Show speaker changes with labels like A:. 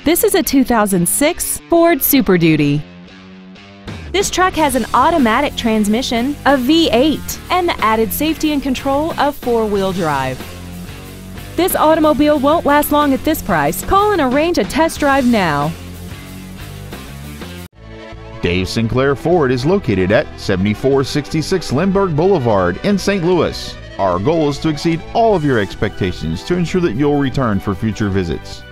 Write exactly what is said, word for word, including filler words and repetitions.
A: This is a two thousand six Ford Super Duty. This truck has an automatic transmission, a V eight, and the added safety and control of four-wheel drive. This automobile won't last long at this price. Call and arrange a test drive now.
B: Dave Sinclair Ford is located at seventy-four sixty-six Lindbergh Boulevard in Saint Louis. Our goal is to exceed all of your expectations to ensure that you'll return for future visits.